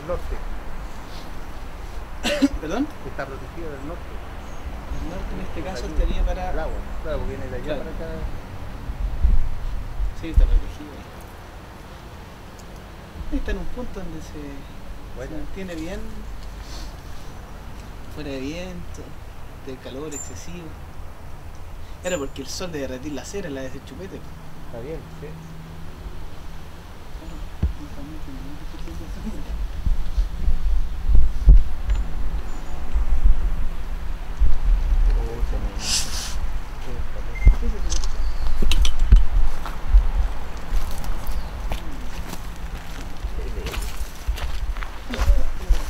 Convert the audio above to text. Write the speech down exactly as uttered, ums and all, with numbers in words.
del norte. ¿Perdón? Está protegido del norte. El norte en este caso Aquí, estaría para... el agua, claro, porque viene de allá Claro. para acá. Sí, está protegido ahí. Ahí está en un punto donde se, Bueno. se mantiene bien, fuera de viento, de calor excesivo. Era porque el sol de derretir la cera, la de ese chupete. po. Está bien, sí. Claro, no está muy- no está muy-